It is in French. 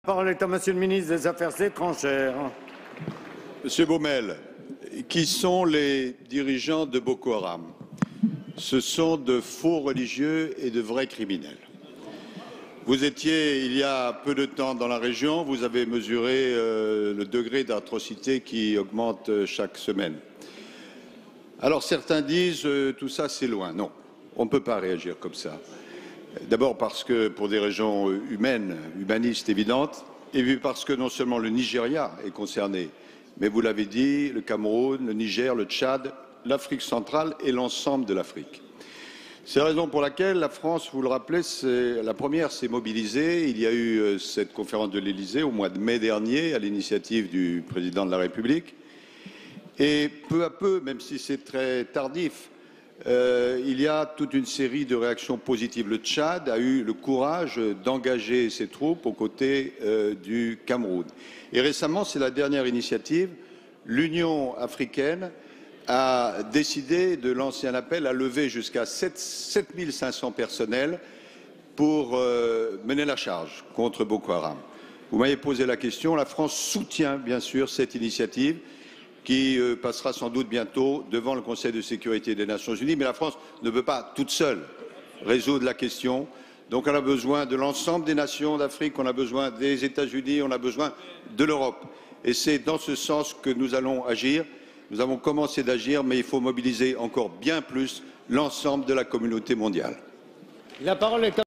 La parole est à Monsieur le ministre des Affaires étrangères. Monsieur Baumel, qui sont les dirigeants de Boko Haram? Ce sont de faux religieux et de vrais criminels. Vous étiez il y a peu de temps dans la région, vous avez mesuré le degré d'atrocité qui augmente chaque semaine. Alors certains disent tout ça c'est loin. Non, on ne peut pas réagir comme ça. D'abord parce que pour des raisons humanistes évidentes, et puis parce que non seulement le Nigeria est concerné, mais vous l'avez dit, le Cameroun, le Niger, le Tchad, l'Afrique centrale et l'ensemble de l'Afrique. C'est la raison pour laquelle la France, vous le rappelez, la première s'est mobilisée. Il y a eu cette conférence de l'Élysée au mois de mai dernier à l'initiative du président de la République. Et peu à peu, même si c'est très tardif, il y a toute une série de réactions positives. Le Tchad a eu le courage d'engager ses troupes aux côtés du Cameroun. Et récemment, c'est la dernière initiative, l'Union africaine a décidé de lancer un appel à lever jusqu'à 7 500 personnels pour mener la charge contre Boko Haram. Vous m'avez posé la question, la France soutient bien sûr cette initiative qui passera sans doute bientôt devant le Conseil de sécurité des Nations Unies, mais la France ne peut pas toute seule résoudre la question. Donc on a besoin de l'ensemble des nations d'Afrique, on a besoin des États-Unis, on a besoin de l'Europe. Et c'est dans ce sens que nous allons agir. Nous avons commencé d'agir, mais il faut mobiliser encore bien plus l'ensemble de la communauté mondiale. La parole est à